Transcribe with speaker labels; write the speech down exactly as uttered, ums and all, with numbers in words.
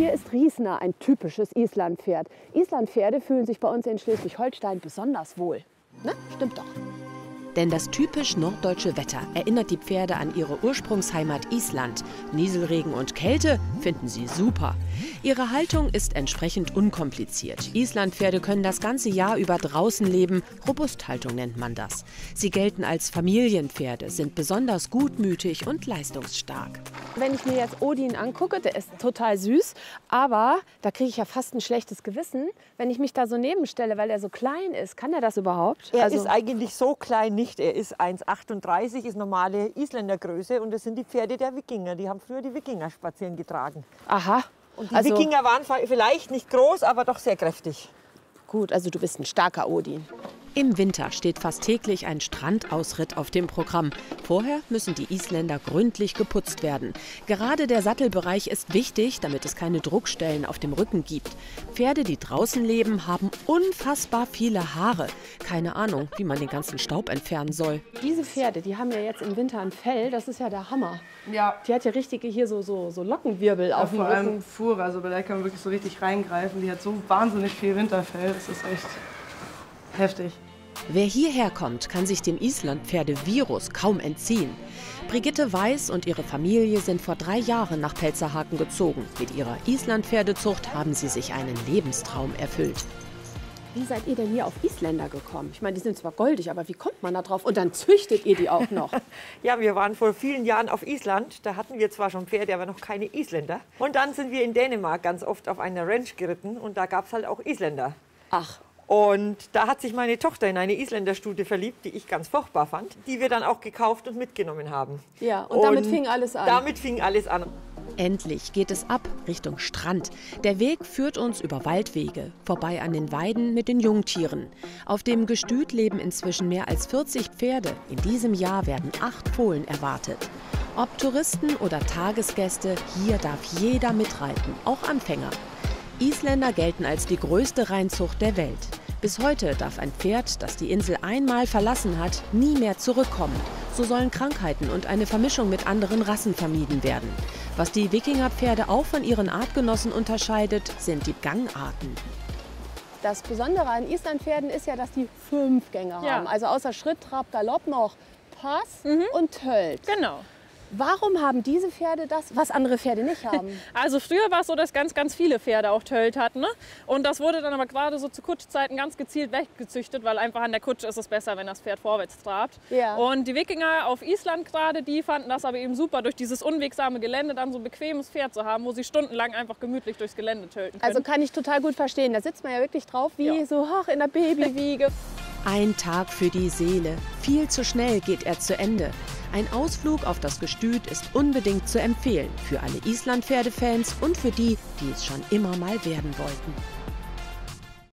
Speaker 1: hier ist Riesner, ein typisches Islandpferd. Islandpferde fühlen sich bei uns in Schleswig-Holstein besonders wohl. Ne? Stimmt doch.
Speaker 2: Denn das typisch norddeutsche Wetter erinnert die Pferde an ihre Ursprungsheimat Island. Nieselregen und Kälte finden sie super. Ihre Haltung ist entsprechend unkompliziert. Islandpferde können das ganze Jahr über draußen leben. Robusthaltung nennt man das. Sie gelten als Familienpferde, sind besonders gutmütig und leistungsstark.
Speaker 1: Wenn ich mir jetzt Odin angucke, der ist total süß, aber da kriege ich ja fast ein schlechtes Gewissen, wenn ich mich da so nebenstelle, weil er so klein ist. Kann er das überhaupt?
Speaker 3: Er
Speaker 1: also
Speaker 3: ist eigentlich so klein nicht. Er ist eins Komma achtunddreißig, ist normale Isländergröße und das sind die Pferde der Wikinger. Die haben früher die Wikinger spazieren getragen.
Speaker 1: Aha.
Speaker 3: Und die
Speaker 1: also,
Speaker 3: Wikinger waren vielleicht nicht groß, aber doch sehr kräftig.
Speaker 1: Gut, also du bist ein starker Odin.
Speaker 2: Im Winter steht fast täglich ein Strandausritt auf dem Programm. Vorher müssen die Isländer gründlich geputzt werden. Gerade der Sattelbereich ist wichtig, damit es keine Druckstellen auf dem Rücken gibt. Pferde, die draußen leben, haben unfassbar viele Haare. Keine Ahnung, wie man den ganzen Staub entfernen soll.
Speaker 1: Diese Pferde, die haben ja jetzt im Winter ein Fell, das ist ja der Hammer.
Speaker 4: Ja.
Speaker 1: Die hat ja richtige hier so, so, so Lockenwirbel
Speaker 4: Ja,
Speaker 1: auf dem
Speaker 4: vor
Speaker 1: Rücken.
Speaker 4: allem Fura, also bei der kann man wirklich so richtig reingreifen. Die hat so wahnsinnig viel Winterfell, das ist echt heftig.
Speaker 2: Wer hierher kommt, kann sich dem Islandpferde-Virus kaum entziehen. Brigitte Weiß und ihre Familie sind vor drei Jahren nach Pelzerhaken gezogen. Mit ihrer Islandpferdezucht haben sie sich einen Lebenstraum erfüllt.
Speaker 1: Wie seid ihr denn hier auf Isländer gekommen? Ich meine, die sind zwar goldig, aber wie kommt man da drauf? Und dann züchtet ihr die auch noch.
Speaker 3: Ja, wir waren vor vielen Jahren auf Island. Da hatten wir zwar schon Pferde, aber noch keine Isländer. Und dann sind wir in Dänemark ganz oft auf einer Ranch geritten und da gab es halt auch Isländer.
Speaker 1: Ach.
Speaker 3: Und da hat sich meine Tochter in eine Isländerstute verliebt, die ich ganz furchtbar fand, die wir dann auch gekauft und mitgenommen haben.
Speaker 1: Ja, und, und damit fing alles an.
Speaker 3: Damit fing alles an.
Speaker 2: Endlich geht es ab Richtung Strand. Der Weg führt uns über Waldwege, vorbei an den Weiden mit den Jungtieren. Auf dem Gestüt leben inzwischen mehr als vierzig Pferde. In diesem Jahr werden acht Fohlen erwartet. Ob Touristen oder Tagesgäste, hier darf jeder mitreiten, auch Anfänger. Isländer gelten als die größte Reinzucht der Welt. Bis heute darf ein Pferd, das die Insel einmal verlassen hat, nie mehr zurückkommen. So sollen Krankheiten und eine Vermischung mit anderen Rassen vermieden werden. Was die Wikingerpferde auch von ihren Artgenossen unterscheidet, sind die Gangarten.
Speaker 1: Das Besondere an Islandpferden ist ja, dass die fünf Gänge haben.
Speaker 5: Ja.
Speaker 1: Also außer Schritt, Trab, Galopp noch Pass
Speaker 5: Mhm.
Speaker 1: und Tölt.
Speaker 5: Genau.
Speaker 1: Warum haben diese Pferde das, was andere Pferde nicht haben?
Speaker 5: Also früher war es so, dass ganz, ganz viele Pferde auch Tölt hatten. Ne? Und das wurde dann aber gerade so zu Kutschzeiten ganz gezielt weggezüchtet, weil einfach an der Kutsche ist es besser, wenn das Pferd vorwärts trabt.
Speaker 1: Ja.
Speaker 5: Und die Wikinger auf Island gerade, die fanden das aber eben super, durch dieses unwegsame Gelände dann so ein bequemes Pferd zu haben, wo sie stundenlang einfach gemütlich durchs Gelände tölten können.
Speaker 1: Also kann ich total gut verstehen. Da sitzt man ja wirklich drauf wie
Speaker 5: Ja.
Speaker 1: so hoch in der Babywiege.
Speaker 2: Ein Tag für die Seele. Viel zu schnell geht er zu Ende. Ein Ausflug auf das Gestüt ist unbedingt zu empfehlen. Für alle Islandpferdefans und für die, die es schon immer mal werden wollten.